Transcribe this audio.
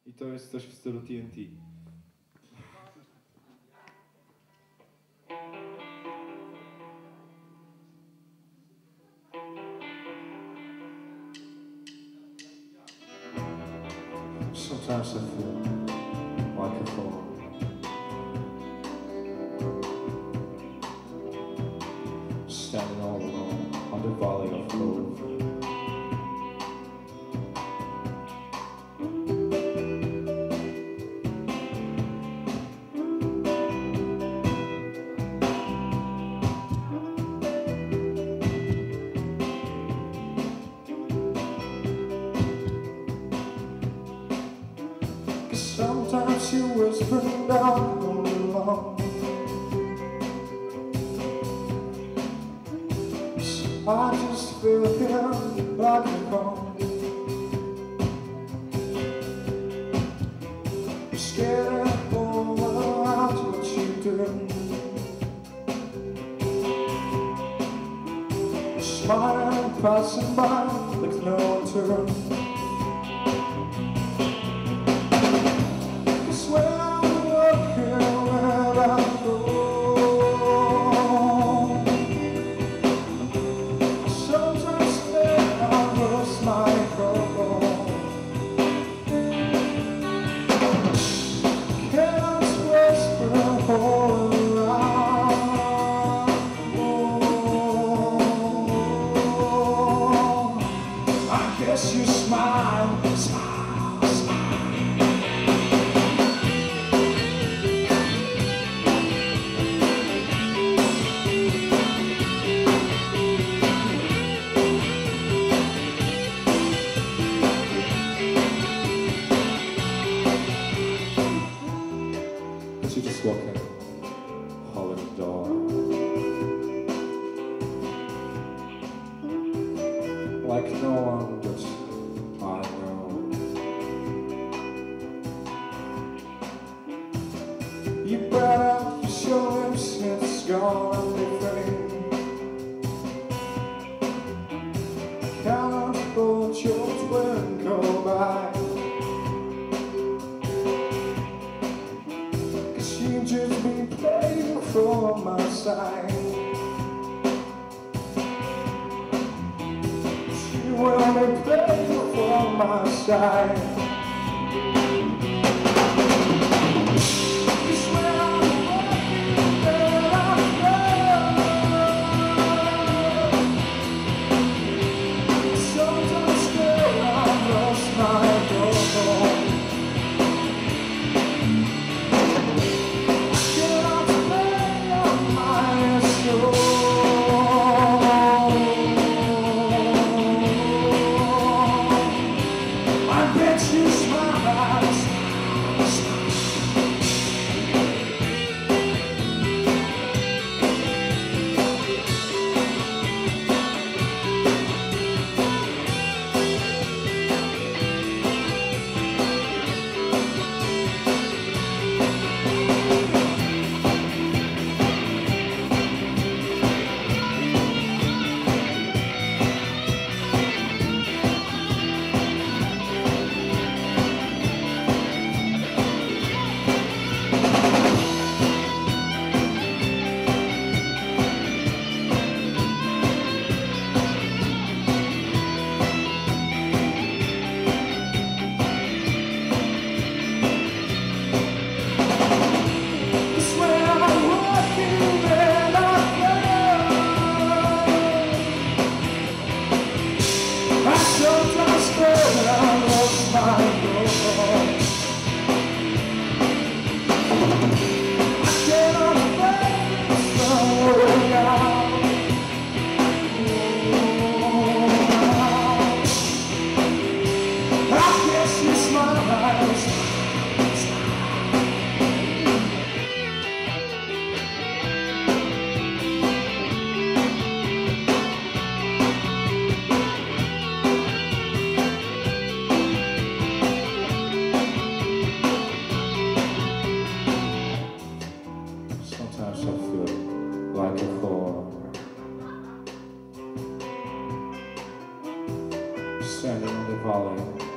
I to jest coś w stylu TNT. Sometimes I feel like a fool. Standing all alone on the valley of love. Sometimes you whisper down on me long. So I just feel here like a home. You're scared of all around what you do. You're smiling and passing by like no one to. You smile, smile, smile. But you just walk in, holding the door, like no one but I know. You brought out your lips and it's gone everything. I can't hold your twinkle back, 'cause you just been playing from my side. You will be playing from my side. Sometimes I feel like a fool, standing in the valley